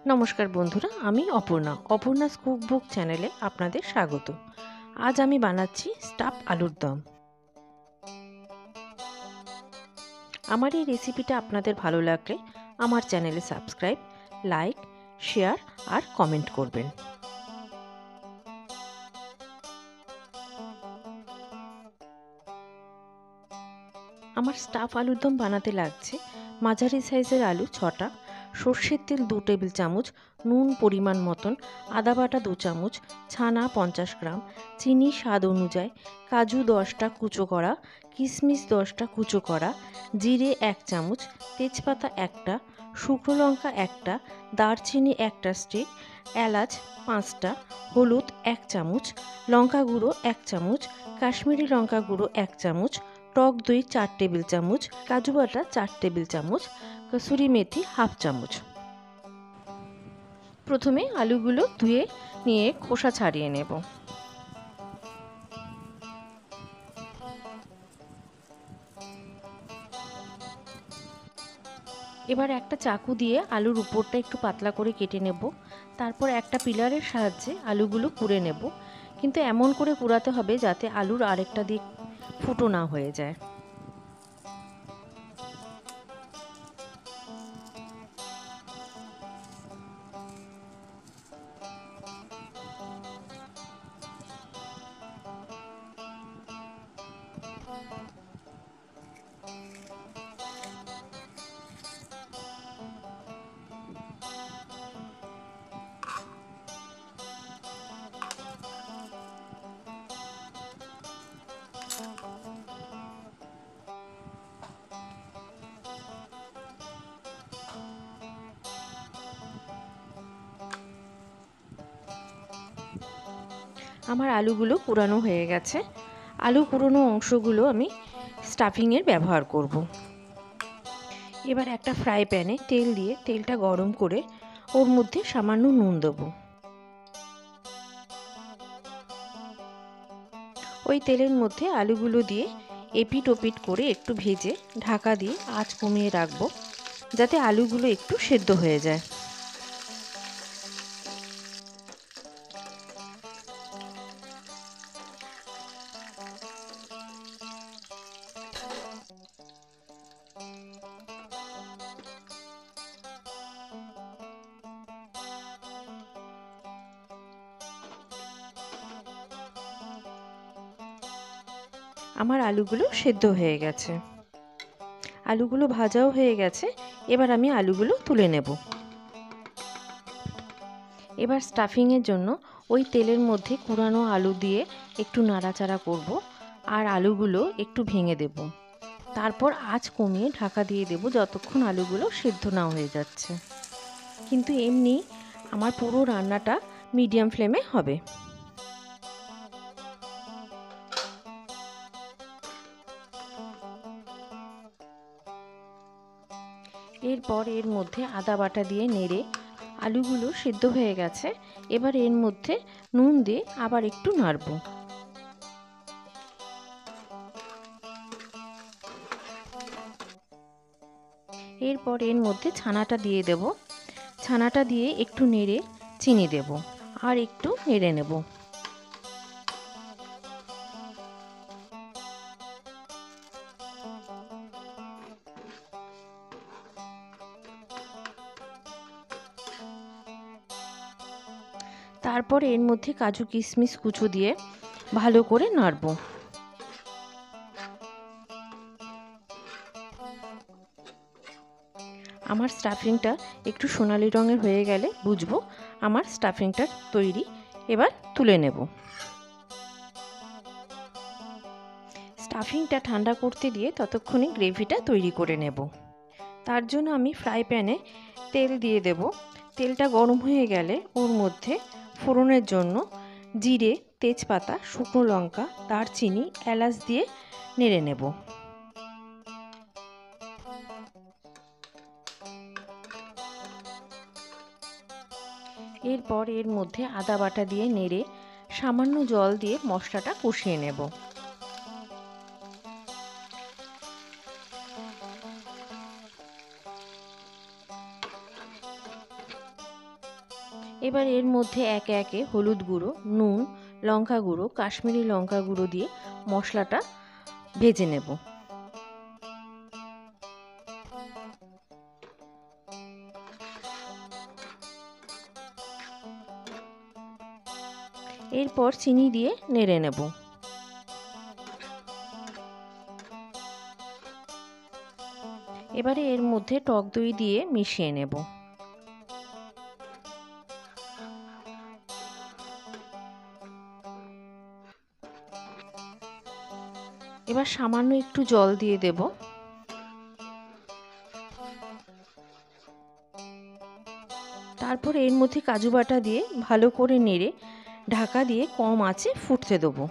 নমস্কার বন্ধুরা, আমি অপর্ণাস কুকবুক চ্যানেলে আপনাদের স্বাগত। আজ আমি বানাচ্ছি স্টাফ আলুর দম। আমার এই রেসিপিটা আপনাদের ভালো লাগলে আমার চ্যানেলে সাবস্ক্রাইব, লাইক, শেয়ার আর কমেন্ট করবেন। আমার স্টাফ আলুর দম বানাতে লাগছে মাঝারি সাইজের আলু 6টা, সর্ষের তেল 2 টেবিল চামচ, নুন পরিমাণ মতন, আদা বাটা 2 চামচ, ছানা 50 গ্রাম, চিনি স্বাদ অনুযায়ী, কাজু 10টা কুচো করা, কিশমিশ 10টা কুচো করা, জিরে 1 চামচ, তেজপাতা 1টা, শুকনো লঙ্কা 1টা, দারচিনি 1টা স্টিক, এলাচ 5টা, হলুদ 1 চামচ, লঙ্কা গুঁড়ো 1 চামচ, কাশ্মীরি লঙ্কা গুঁড়ো 1 চামচ, টক দই 4 টেবিল চামচ, কাজু বাটা 4 টেবিল চামচ, কসুরি মেথি হাফ চামচ। প্রথমে আলুগুলো ধুয়ে নিয়ে খোসা ছাড়িয়ে নেব। এবার একটা চাকু দিয়ে আলুর উপরটা একটু পাতলা করে কেটে নেব। তারপর একটা পিলারের সাহায্যে আলুগুলো কুড়ে নেব, কিন্তু এমন করে কুড়াতে হবে যাতে আলুর আরেকটা দিক ফুটো না হয়ে যায়। আমার আলুগুলো কুড়ানো হয়ে গেছে। আলু কুড়োনো অংশগুলো আমি স্টাফিংয়ের ব্যবহার করব। এবার একটা ফ্রাই প্যানে তেল দিয়ে তেলটা গরম করে ওর মধ্যে সামান্য নুন দেবো। ওই তেলের মধ্যে আলুগুলো দিয়ে এপিট ওপিট করে একটু ভেজে ঢাকা দিয়ে আঁচ কমিয়ে রাখবো, যাতে আলুগুলো একটু সেদ্ধ হয়ে যায়। আমার আলুগুলো সেদ্ধ হয়ে গেছে, আলুগুলো ভাজাও হয়ে গেছে। এবার আমি আলুগুলো তুলে নেব। এবার স্টাফিংয়ের জন্য ওই তেলের মধ্যে কুড়ানো আলু দিয়ে একটু নাড়াচাড়া করব আর আলুগুলো একটু ভেঙে দেব। তারপর আঁচ কমিয়ে ঢাকা দিয়ে দেব যতক্ষণ আলুগুলো সেদ্ধ না হয়ে যাচ্ছে। কিন্তু এমনি আমার পুরো রান্নাটা মিডিয়াম ফ্লেমে হবে। এরপর এর মধ্যে আদা বাটা দিয়ে নেড়ে আলুগুলো সেদ্ধ হয়ে গেছে। এবার এর মধ্যে নুন দিয়ে আবার একটু নাড়ব। এরপর এর মধ্যে ছানাটা দিয়ে দেব। ছানাটা দিয়ে একটু নেড়ে চিনি দেব আর একটু নেড়ে নেব। তারপর এর মধ্যে কাজু কিশমিশ কুচো দিয়ে ভালো করে নাড়ব। আমার স্টাফিংটা একটু সোনালি রঙের হয়ে গেলে বুঝবো আমার স্টাফিংটা তৈরি। এবার তুলে নেব। স্টাফিংটা ঠান্ডা করতে দিয়ে ততক্ষণে গ্রেভিটা তৈরি করে নেব। তার জন্য আমি ফ্রাই প্যানে তেল দিয়ে দেব। তেলটা গরম হয়ে গেলে ওর মধ্যে ফোড়নের জন্য জিরে, তেজপাতা, শুকনো লঙ্কা, দারচিনি, এলাচ দিয়ে নেড়ে নেব। এরপর এর মধ্যে আদা বাটা দিয়ে নেড়ে সামান্য জল দিয়ে মশলাটা কষিয়ে নেব। এবার এর মধ্যে একে একে হলুদ গুঁড়ো, নুন, লঙ্কা গুঁড়ো, কাশ্মীরি লঙ্কা গুঁড়ো দিয়ে মশলাটা ভেজে নেব। এরপর চিনি দিয়ে নেড়ে নেব। এবারে এর মধ্যে টক দই দিয়ে মিশিয়ে নেব। এবার সামান্য একটু জল দিয়ে দেব। তারপর এর মধ্যে কাজু বাটা দিয়ে ভালো করে নেড়ে ঢাকা দিয়ে কম আঁচে ফুটতে দেবো।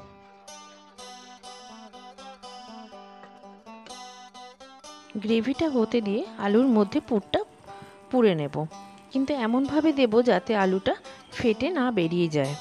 গ্রেভিটা হতে দিয়ে আলুর মধ্যে পুরটা পুরে নেব, কিন্তু এমনভাবে দেব যাতে আলুটা ফেটে না বেরিয়ে যায়।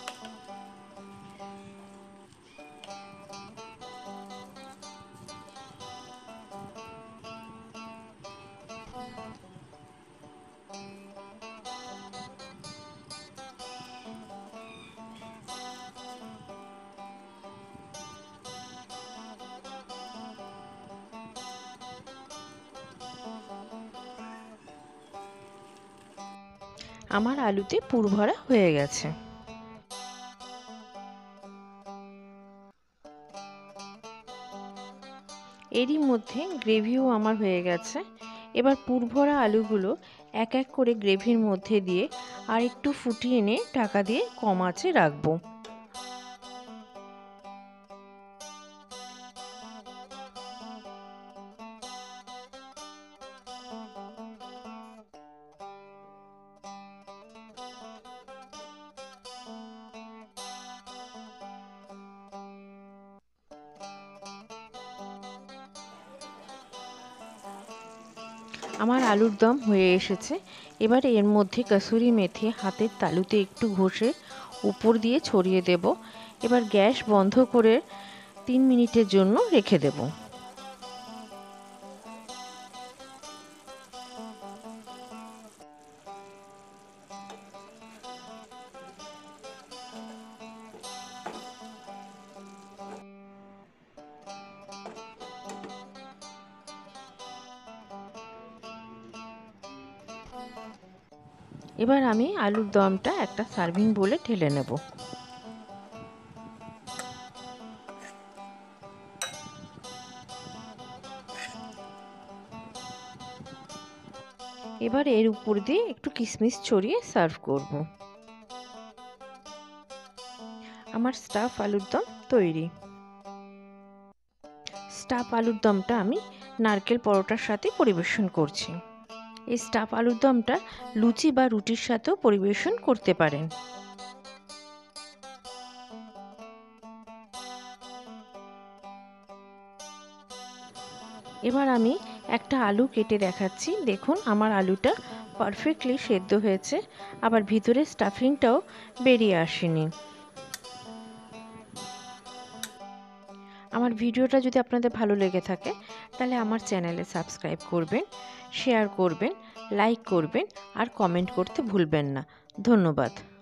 আমার আলুতে পুর ভরা হয়ে গেছে। এরই মধ্যে গ্রেভিও আমার হয়ে গেছে। এবার পুর ভরা আলুগুলো এক এক করে গ্রেভির মধ্যে দিয়ে আর একটু ফুটিয়ে এনে ঢাকা দিয়ে কম আঁচে রাখবো। আমার আলুর দম হয়ে এসেছে। এবার এর মধ্যে কসুরি মেথি হাতের তালুতে একটু ঘষে উপর দিয়ে ছড়িয়ে দেব। এবার গ্যাস বন্ধ করে 3 মিনিটের জন্য রেখে দেব। এবার আমি আলুর দমটা একটা সার্ভিং বোলে ঢেলে নেব। এবার এর উপর দিয়ে একটু কিশমিশ ছড়িয়ে সার্ভ করব। আমার স্টাফ আলুর দম তৈরি। স্টাফ আলুর দমটা আমি নারকেল পরোটার সাথে পরিবেশন করছি। এই স্টাফ আলুর দমটা লুচি বা রুটির সাথেও পরিবেশন করতে পারেন। এবার আমি একটা আলু কেটে দেখাচ্ছি। দেখুন আমার আলুটা পারফেক্টলি সেদ্ধ হয়েছে, আবার ভিতরে স্টাফিংটাও বেরিয়ে আসেনি। আমার ভিডিওটা যদি আপনাদের ভালো লেগে থাকে তাহলে আমার চ্যানেলে সাবস্ক্রাইব করবেন, শেয়ার করবেন, লাইক করবেন আর কমেন্ট করতে ভুলবেন না। ধন্যবাদ।